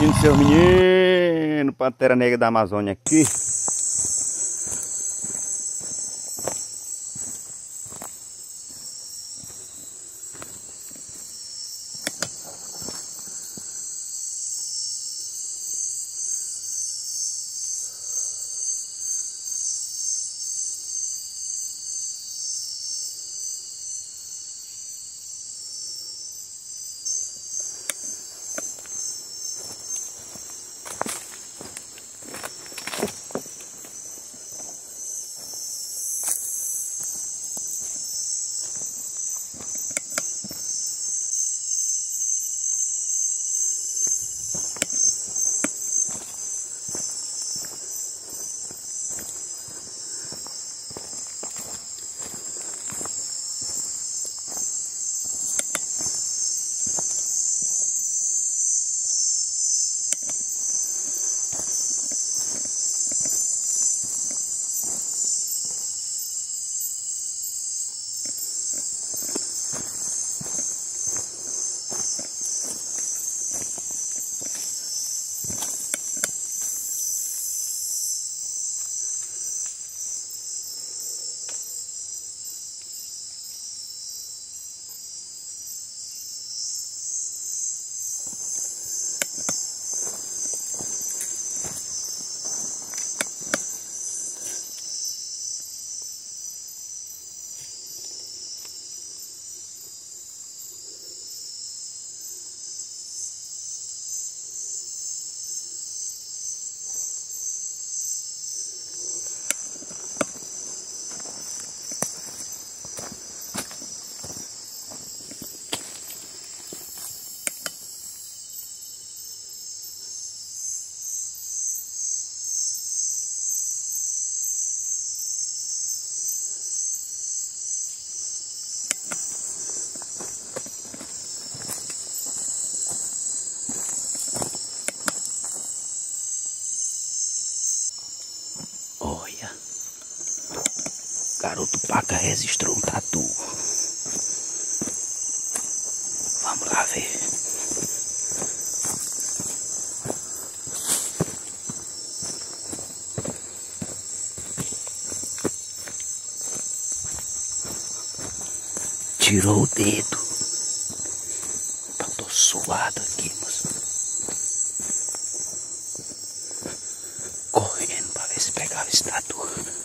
assistindo seu menino, Pantera Negra da Amazônia aqui. Olha, garoto paca registrou um tatu. Vamos lá ver. Tirou o dedo. Eu tô suado aqui, moço. Correndo pra ver se pegava esse tatu.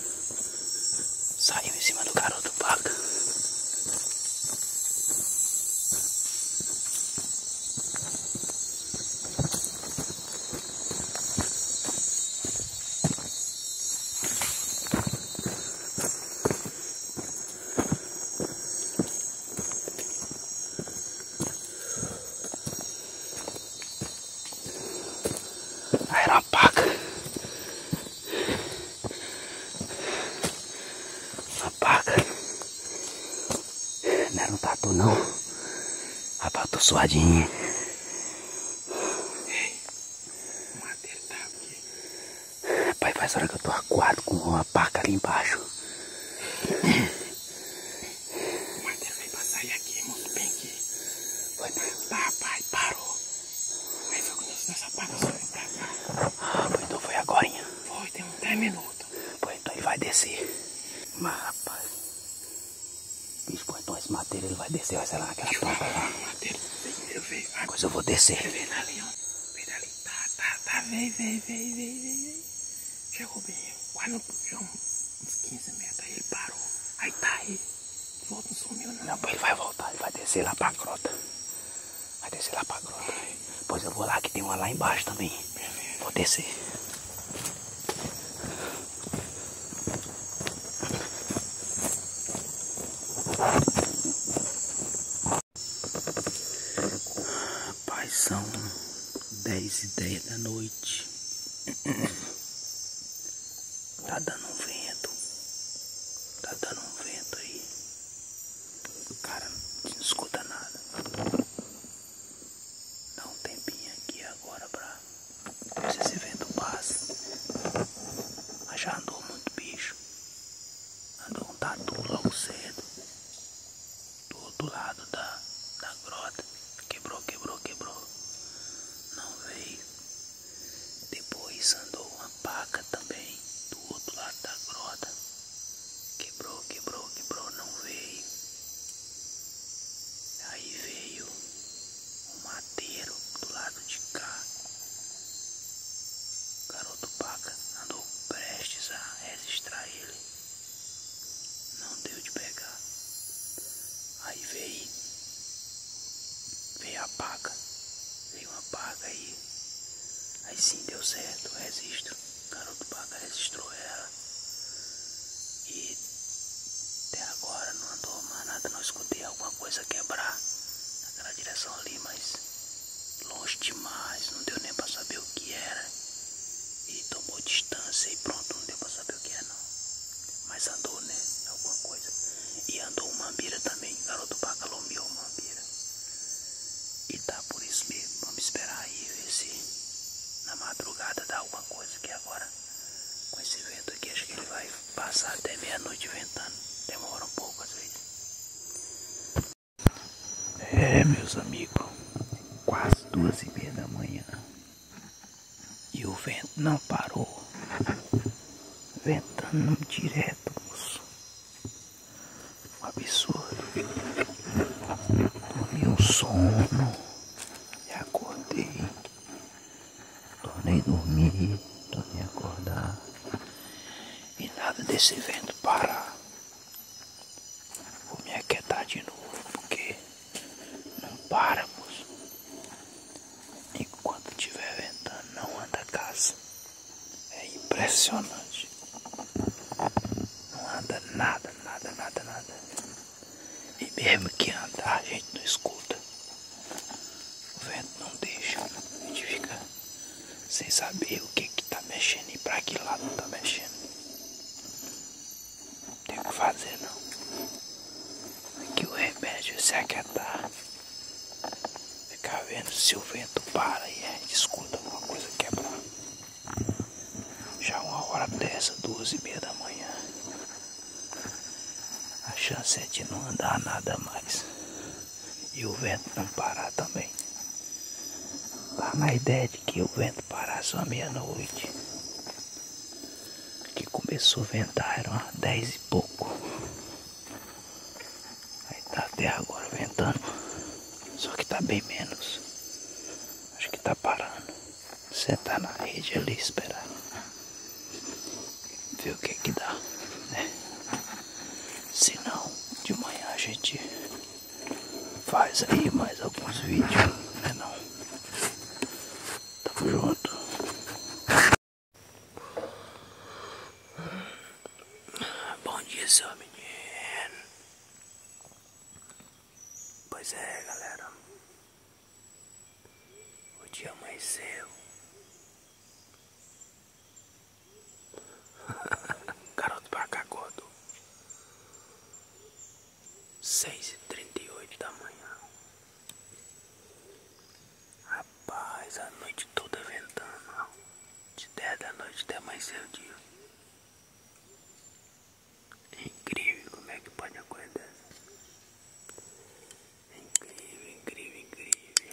Saiu em cima do garoto paca. Aí era uma paca. Uma paca. Não era um tatu não. Rapaz, eu tô suadinho. Ei, o Matheus tá aqui. Pai, faz hora que eu tô acuado com uma paca ali embaixo. O Matheus veio pra sair aqui, moço, bem aqui. Foi. Tá, pai, parou. Aí foi quando essa paca saiu pra cá. Ah, pô, então foi agorinha. Foi, tem uns 10 minutos. Pô, então ele vai descer. Mas, rapaz. Bicho, pô, então esse Matheus ele vai descer, vai ser lá naquela paca lá. O Matheus veio. Coisa eu vou descer. Ele veio ali, ó. Veio dali. Tá. Veio. Chegou bem. Quase no chão, uns 15 metros. Aí ele parou. Aí tá aí. Volta, não sumiu não. Não, pô, ele vai voltar, ele vai descer lá pra grota. Vai descer lá pra grota. Pois eu vou lá, que tem uma lá embaixo também. Vou descer. Rapaz, são 10h10 da noite. Tá dando um vento. Tá dando um vento aí. O cara não escuta nada. Dá um tempinho aqui agora pra ver se esse vento passa. Mas já andou muito bicho. Andou um tatu logo cedo. Do outro lado da grota. Quebrou. Não veio. Aí sim deu certo, resisto. Garoto Paca registrou ela. E até agora não andou mais nada, não escutei alguma coisa quebrar naquela direção ali, mas longe demais, não deu nem pra saber o que era. E tomou distância e pronto, não deu pra saber o que é não. Mas andou, né? Alguma coisa. E andou um mambira também, garoto Paca lomeou o mambira. E tá por isso mesmo, vamos esperar aí ver se na madrugada dá alguma coisa, que agora com esse vento aqui acho que ele vai passar até meia-noite ventando. Demora um pouco às vezes. É, meus amigos, quase 2h30 da manhã e o vento não parou. Ventando direto, moço. Um absurdo. Dormi um sono e acordei. Tornei dormir, tornei acordar. E nada desse vento parar. Vou me aquietar de novo, porque não para, moço. Enquanto estiver ventando, não anda a casa. É impressionante. Não anda nada, nada, nada, nada. E mesmo que andar, a gente não escuta. O vento não deixa. A gente fica sem saber o que tá mexendo e pra que lado tá mexendo. Não tem o que fazer não. Aqui o remédio é se aquietar. Ficar vendo se o vento para e a gente escuta alguma coisa quebrar. Já uma hora dessa, 2h30 da manhã. A chance é de não andar nada mais. E o vento não parar também. Tá na ideia de que o vento parar só meia-noite. Que começou a ventar, eram 10 e pouco. Aí tá até agora ventando. Só que tá bem menos. Acho que tá parando. Sentar na rede ali e esperar. Ver o que dá, né? Se não, de manhã a gente faz aí mais alguns vídeos, né não? Tamo junto. Bom dia, seu menino. Pois é, galera. O dia amanheceu. Garoto Paca acordou 6h38 da manhã. Rapaz, a noite toda ventando. De 10 da noite até amanhecer o dia. É incrível como é que pode uma coisa dessa. É incrível, incrível, incrível.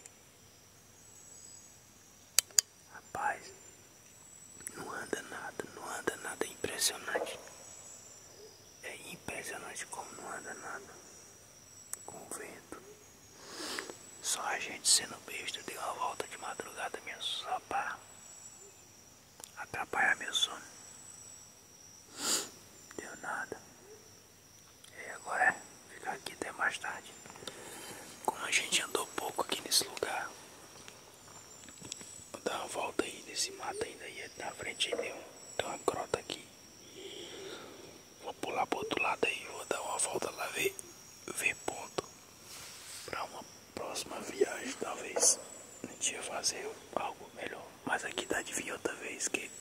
Rapaz, não anda nada, é impressionante. É impressionante como não anda nada com o vento. Só a gente sendo besta deu uma volta de madrugada mesmo, só pra atrapalhar meu sono. Deu nada. E agora é ficar aqui até mais tarde. Como a gente andou pouco aqui nesse lugar, vou dar uma volta aí nesse mato ainda aí na frente aí tem uma grota aqui. Vou pular pro outro lado aí, vou dar uma volta lá ver ponto. Pra uma próxima viagem talvez a gente ia fazer algo melhor. Mas aqui dá de vir outra vez que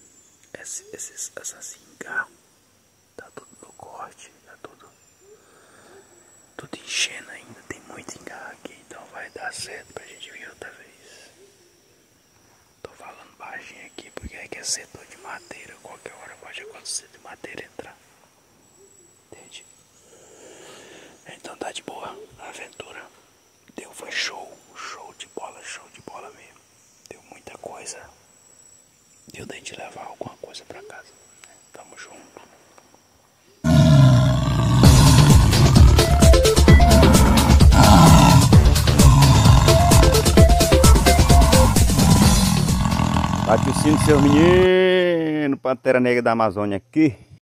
essa cigarra tá tudo no corte, tá tudo enchendo ainda, tem muito engarro aqui, então vai dar certo pra gente vir outra vez. Tô falando baixinho aqui porque aqui é setor de madeira, qualquer hora pode acontecer de madeira entrar. Entende? Então tá de boa, a aventura foi show de bola mesmo. Deu muita coisa. Deu daí de levar alguma coisa pra casa. Tamo junto. Patrocínio seu menino, Pantera Negra da Amazônia aqui.